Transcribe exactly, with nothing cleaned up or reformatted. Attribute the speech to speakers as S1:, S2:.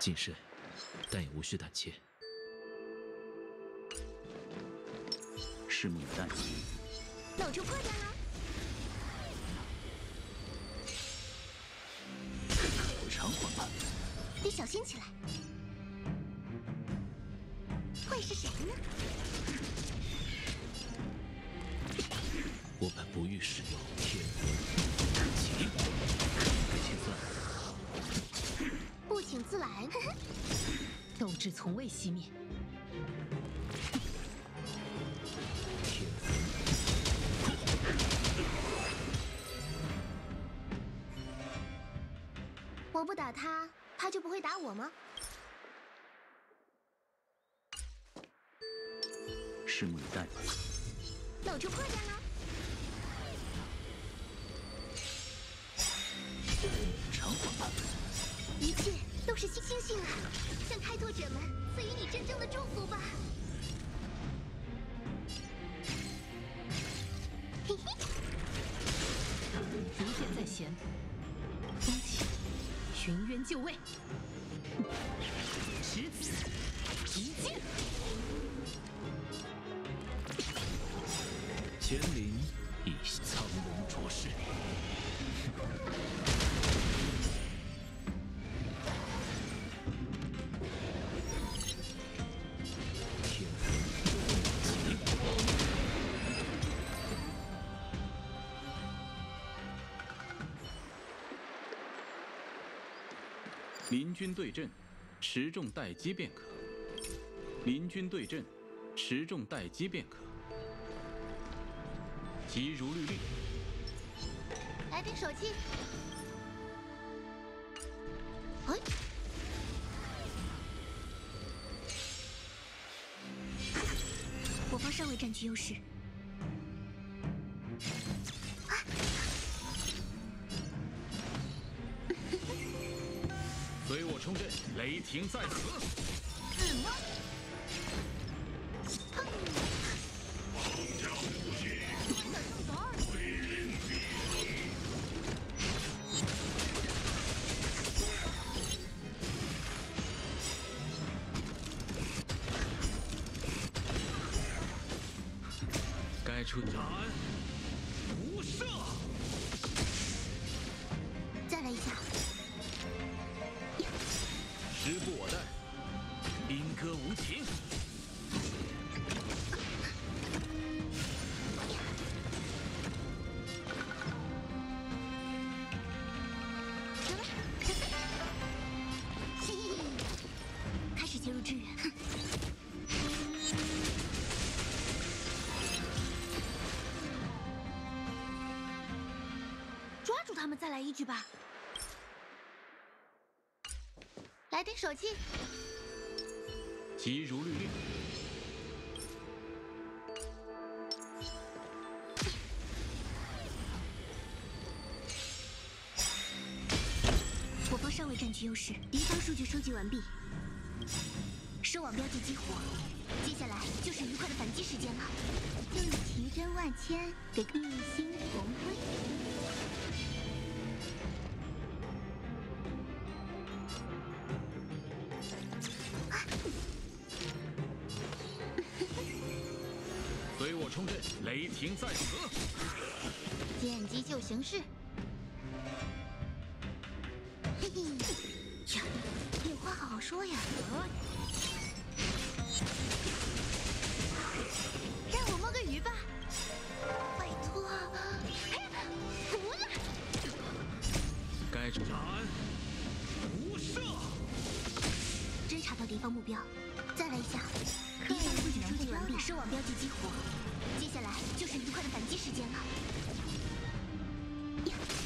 S1: 谨慎，但也无需胆怯。
S2: 拭目以待。
S3: 露出破绽了。
S2: 口尝缓慢，
S3: 得小心起来。会是谁呢？
S1: 我本不欲使用天启，该切算。
S3: 不请自来。
S4: 斗志从未熄灭。
S1: 天
S3: 我不打他，他就不会打我吗？
S2: 拭目以待。
S3: 露出破绽了。
S2: 长缓慢，
S3: 一切都是星星星啊！向开拓者们赐予你真正的祝福吧。嘿嘿，
S4: 如箭在弦，风起，寻渊就位，持此一剑。
S1: 乾陵以苍龙着世。天启。
S2: 临军对阵，持重待机便可。临军对阵，持重待机便可。急如律令。
S3: 来点手气。哎，我方尚未占据优势。啊！
S2: 随我冲阵，雷霆在此。
S3: 自摸。
S2: 该出斩无赦。
S3: 再来一下。
S2: 时不我待，兵戈无情。
S3: 嘿嘿嘿，开始介入支援。抓住他们，再来一局吧。来点手气。
S2: 急如律令。
S3: 我方尚未占据优势，敌方数据收集完毕，收网标记激活，接下来就是愉快的反击时间了。就以奇珍万千给一心同辉。
S2: 随我冲阵，雷霆在此。
S3: 见机就行事。嘿嘿，呀，有话好好说呀。让我摸个鱼吧，拜托。哎呀，服了。
S2: 该斩无赦。
S3: 侦查到敌方目标，再来一下。敌方数据收集完毕，收网标记激活，接下来就是愉快的反击时间了。呀，